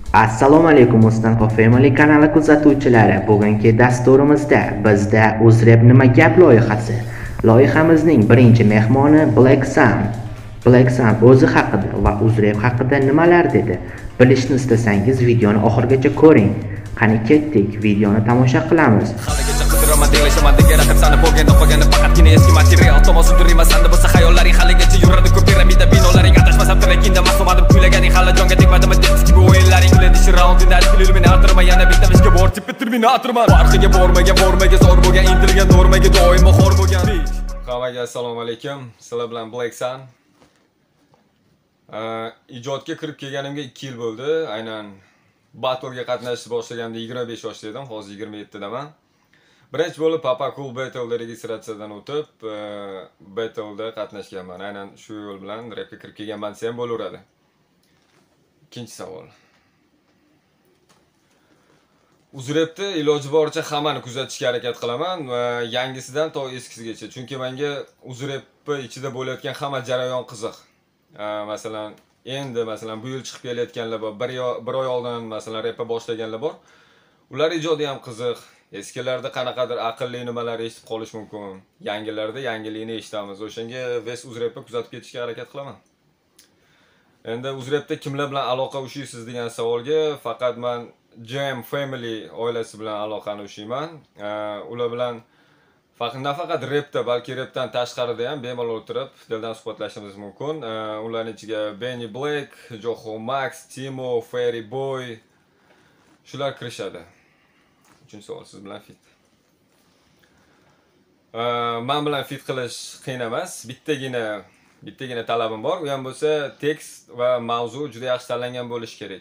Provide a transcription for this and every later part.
Assalomu alaykum Mustanfa Family kanali kuzatuvchilari. Bugungi dasturimizda bizda UzRap nima gap loyihasi. Loyihamizning birinchi mehmoni Black Sun. Black Sun o'zi haqida va UzRap haqida nimalar dedi? Bilishni istasangiz videoni oxirigacha ko'ring. Qani ketdik, videoni tomosha qilamiz. Assalomu alaykum. Sizlar bilan Black Sun. Ijodga kirib kelganimga 2 yil bo'ldi. Aynan battle'ga qatnashishni boshlaganimda 25 yoshda edim, hozir 27 daman. Birinchi bo'lib Papa Cool Battle'da registratsiyadan o'tib, battle'da qatnashganman. Aynan shu yo'l bilan rapga kirib kelganman desa ham bo'laveradi. Ikkinchi savol. UzRap'da iloji boricha hammani kuzatishga harakat qilaman va yangisidan to eskisigacha. Chunki menga UzRap ichida bo'layotgan hamma jarayon qiziq. Masalan, endi bu yil chiqib kelayotganlar bor, bir oy oldin masalan rapga boshlaganlar bor. Ular ijodi ham qiziq. Eskilarda qanaqadir aqlli nimalar eshitib qolish mumkin. Yangilarda yangilikni eshitamiz. O'shanga West UzRap'ga kuzatib ketishga harakat qilaman. Endi UzRap'da kimlar bilan aloqa ushlaysiz degan savolga faqat men Jam Family oilasi bilan aloqani ushlayman. Ular bilan nafaqat rapda, balki rapdan tashqarida ham bemalol o'tirib dildan suhbatlashishimiz mumkin. Ularning ichiga Benny Black, Joho Max, Timo, Fairy Boy shular kirishadi. Uchinchi savol, siz bilan fit. Men bilan fit qilish qiyin emas. Bittagina talabim bor. U ham bo'lsa tekst va mavzu juda yaxshi tanlangan bo'lishi kerak.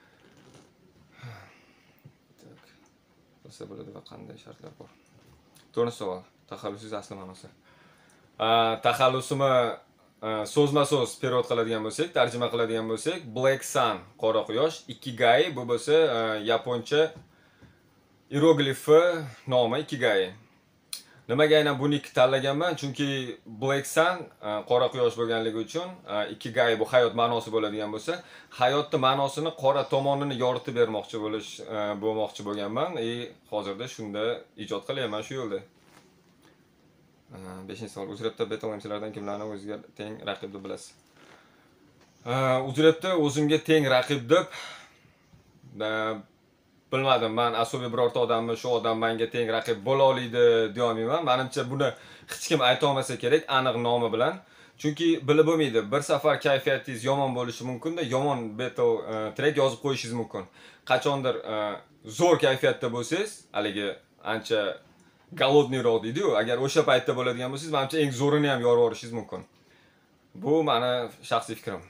Bo'lsa bo'ladi va qanday shartlar bor? To'rtinchi savol. Taxallusingiz asli ma'nosi. Taxallusimni so'zma-so'z perevod qiladigan bo'lsak, tarjima qiladigan bo'lsak, Black Sun, qora quyosh, Ikigai bu bo'lsa yaponcha hieroglifi nomi Ikigai. Nimaga aynan buni tanlaganman? Chunki Black Sun qora quyosh bo'lganligi uchun, Ikigai bu hayot ma'nosi bo'ladigan bo'lsa, hayotning ma'nosini qora tomonini yoritib bermoqchi bo'lganman. Hozirda shunda ijod qilyapman shu yo'lda. 5-savol. UzRap'da battle o'yinchilardan kimlarni o'ziga teng raqib deb bilasiz? UzRap'da o'zimga teng raqib deb bilmadim. Men asobiy birorta odamni shu odam menga teng raqib bo'la oladi deya olmayman. Menimcha buni hech kim ayta olmasa kerak aniq nomi bilan. Chunki bilib bo'lmaydi. Bir safar kayfiyatingiz yomon bo'lishi mumkin-da, yomon battle track yozib qo'yishingiz mumkin. Qachondir zo'r kayfiyatda bo'lsangiz, haligi ancha golodniyroq deydi-ku. Agar o'sha paytda bo'ladigan bo'lsangiz, menimcha eng zo'rini ham yorib yuborishingiz mumkin. Bu meni shaxsiy fikrim.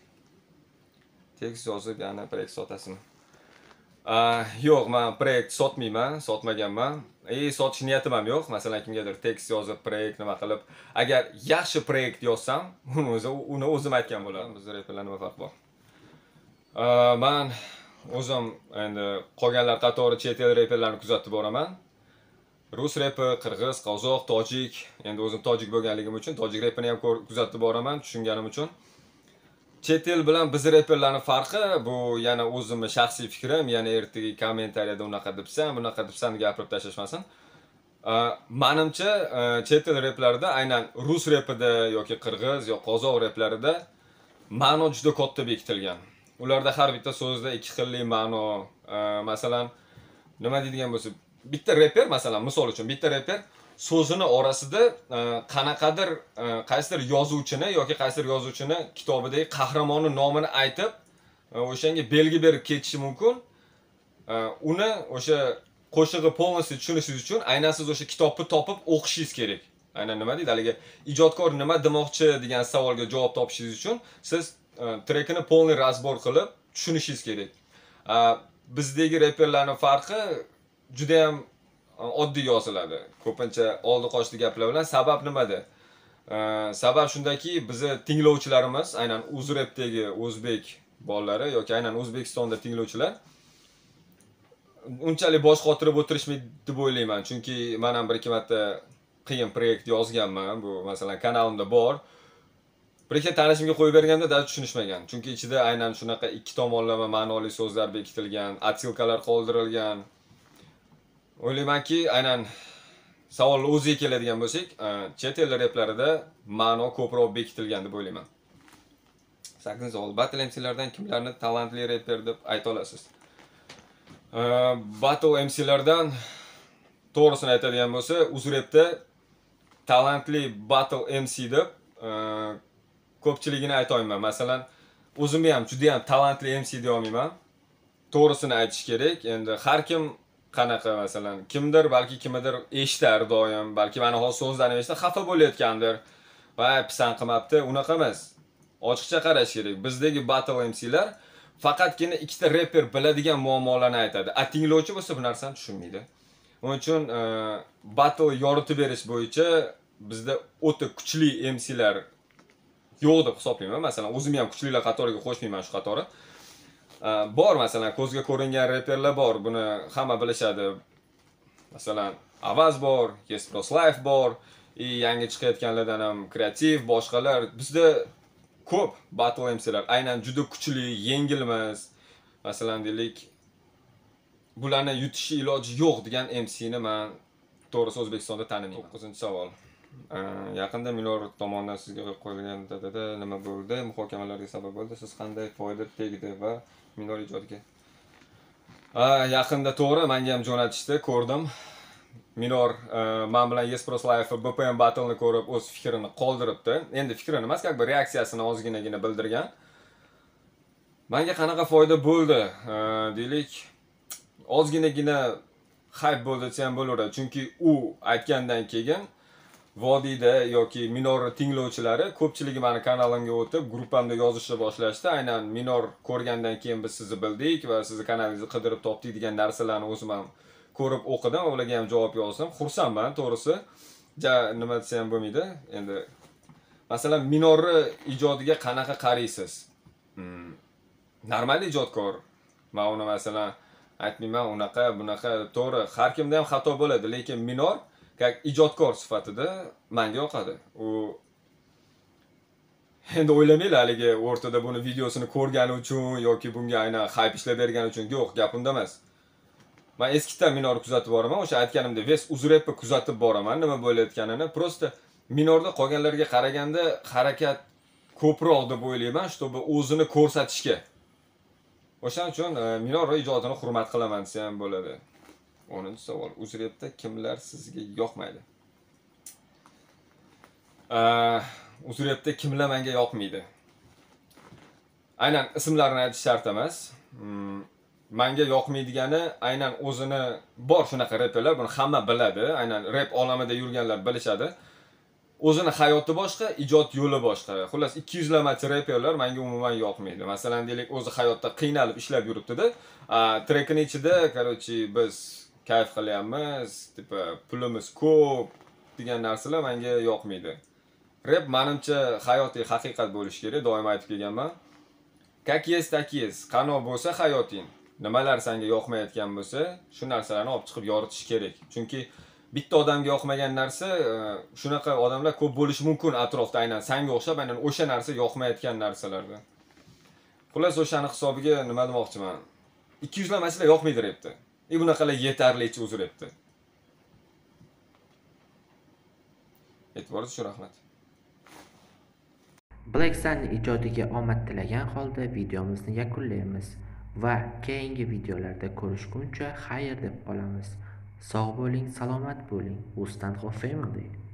Tekst yozib, yana proyekt sotasizmi? Yo'q, men proyekt sotmaganman. Sotish niyatim ham yo'q. Masalan, kimgadir tekst yozib, proyekt nima qilib, agar yaxshi proyekt yozsam, uni o'zim aytgan bo'laman. Bizda reperlar nima farq bor? Men o'zim endi qolganlar qatori chet el reperlarni kuzatib boraman. Rus repi, qirg'iz, qozoq, tojik, endi o'zim tojik bo'lganligim uchun tojik repini ham kuzatib boraman, tushunganim uchun. Chet el bilan biz reperlarning farqi bu yana o'zimning shaxsiy fikrim, yana ertaga kommentariyada unaqa debsan, bunaqa debsan gapirib tashlashmasin. Menimcha chet el replarida, aynan rus repida yoki qirg'iz yoki qozoq replarida ma'no juda katta bekitilgan. Ularda har bitta so'zda ikki xilli ma'no, masalan, nima deydigan bo'lsa, bitta reper, masalan, misol uchun bitta reper so'zini orasida qanaqadir qaysidir yozuvchini yoki qaysidir yozuvchini kitobidagi qahramoni nomini aytib, o'shanga belgi berib ketishi mumkin. Uni o'sha qo'shig'i polностью tushunishingiz uchun aynan siz o'sha kitobni topib o'qishingiz kerak. Aynan nima deydi? Haligi ijodkor nima demoqchi degan savolga javob topishingiz uchun siz trekini полный разбор qilib tushunishingiz kerak. Bizdagi reperlarning farqi juda ham oddiy yoziladi. Ko'pincha oldi qochdi gaplar bilan. Sabab nimada? Sabab shundaki, bizni tinglovchilarimiz, aynan UzRap'dagi o'zbek bolalari yoki aynan O'zbekistonda tinglovchilar unchalik bosh qotirib o'tirishmaydi deb o'ylayman. Chunki men ham bir ikki marta qiyin proyekt yozganman. Bu masalan kanalimda bor. Bir-ikki tanishimga qo'yib berganda dad tushunishmagan. Chunki ichida aynan shunaqa ikki tomonlama ma'noli so'zlar bekitilgan, atsilkalar qoldirilgan. O'ylaymanki, aynan savol o'ziga keladigan bo'lsak, chet el replarida ma'no ko'proq bekitilgan deb o'ylayman. 8-savol. Battle MC'lardan kimlarni talantli reper deb ayta olasiz? Battle MC'lardan to'g'risini aytadigan bo'lsa, UzRap'da talantli Battle MC deb ko'pchiligini ayta olmayman. Masalan, o'zimni ham juda ham talantli MC deya olmayman. To'g'risini aytish kerak. Endi har kim qanaqa, masalan, kimdir balki kimidir eshitar doim, balki mana hozir so'zlarni eshitib xafa bo'layotgandir. Va pisand qilmabdi, unaqa emas. Ochiqcha qarash kerak. Bizdagi Battle MC'lar faqatgina ikkita reper biladigan muammolarni aytadi. Tinglovchi bo'lsa bu narsani tushunmaydi. Onun uchun battle yoritib berish bo'yicha bizda o'ta kuchli MC'lar yo'q deb hisoblayman. Masalan, o'zim ham kuchlilar qatoriga qo'shmayman shu qatori. Bor, masalan, ko'zga ko'ringan reperlar bor. Buni hamma bilishadi. Masalan, Avaz bor, Yespros Life bor, yangi chiqayotganlardan ham Kreativ, boshqalar. Bizda ko'p battle MC'lar aynan juda kuchli, yengilmas. Masalan, deylik, bularni yutishi iloji yo'q degan MC'ni men to'g'risi O'zbekistonda tanimayman. 9-savol. Yaqinda Minor tomonidan sizga qo'yilgan nima bo'ldi? Muhokamalarga sabab bo'ldi. Siz qanday foyda tegdi va Minor ijodiga? Yaqinda to'g'ri menga ham jo'natishdi, ko'rdim. Minor men bilan Yespros Life BPM battle'ni ko'rib o'z fikrini qoldiribdi. Endi fikrini emas, как бы reaksiyasini ozginagina bildirgan. Menga qanaqa foyda bo'ldi? Deylik, ozginagina hype bo'ldi desa ham bo'laveradi. Chunki u aytgandan keyin Vodiyda yoki Minor tinglovchilari ko'pchiligi meni kanalimga o'tib, gruppamda yozishni boshlashdi. Aynan Minor ko'rgandan keyin biz sizni bildik va sizni kanalingizni qidirib topdik degan narsalarni o'zim ham ko'rib o'qidim, ularga ham javob yozdim. Xursandman, to'g'risi. Nima desam ham bo'lmaydi. Endi masalan, Minorni ijodiga qanaqa qaraysiz? Normal ijodkor. Men uni masalan aytmayman, unaqa, bunaqa, to'g'ri, har kimda ham xato bo'ladi, lekin Minor как ijodkor sifatida menga yoqadi. U endi o'ylamaylar haligi o'rtada buni videosini ko'rgani uchun yoki bunga aynan hype ishlab bergani uchun, yo'q, gap unda emas. Men eskidan Minor kuzatib boraman, o'sha aytganimda UzRap'ni kuzatib boraman, nima bo'layotganini. Prosta Minorda qolganlarga qaraganda harakat ko'proq deb o'ylayman, чтобы o'zini ko'rsatishga. O'shaning uchun Minor ijodini hurmat qilaman desa ham bo'ladi. 10-savol. UzRap'da kimlar sizga yoqmaydi? UzRap'da kimlar menga yoqmaydi? Aynan ismlarini aytish shart emas. Menga yoqmaydigani aynan o'zini bor shunaqa reperlar, buni hamma biladi. Aynan rap olamida yurganlar bilishadi. O'zini hayoti boshqa, ijod yo'li boshqa. Xullas 200 lamachi reperlar menga umuman yoqmaydi. Masalan, deylik, o'zi hayotda qiynalib ishlab yuribdi-da, trekning ichida, короче, biz kayf qilyapmiz, tipa pulimiz ko'p degan narsalar menga yoqmaydi. Rap menimcha hayotiy haqiqat bo'lishi kerak, doim aytib kelganman. Как есть, так есть. Qanoq bo'lsa hayoting, nimalar senga yoqmayotgan bo'lsa, shu narsalarni olib chiqib yoritish kerak. Chunki bitta odamga yoqmagan narsa, shunaqa odamlar ko'p bo'lishi mumkin atrofda, aynan senga o'xshab, aynan o'sha narsa yoqmayotgan narsalarda. Xullas, o'shani hisobiga nima demoqchiman? 200 lamachilar yoqmaydi rapda. Bunaqalar yetarlicha UzRap'da. E'tiboringiz uchun rahmat. Black Sun ijodiga omad tilagan holda videomizni yakunlaymiz va keyingi videolarda ko'rishguncha xayr deb qolamiz. Sog' bo'ling, salomat bo'ling. Ustanxo Family.